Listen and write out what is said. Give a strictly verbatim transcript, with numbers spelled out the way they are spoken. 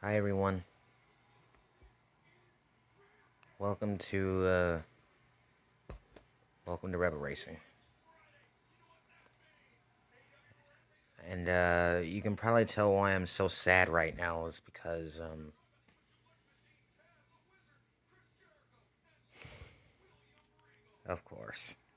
Hi everyone. Welcome to uh welcome to Rebel Racing. And uh you can probably tell why I'm so sad right now is because um of course.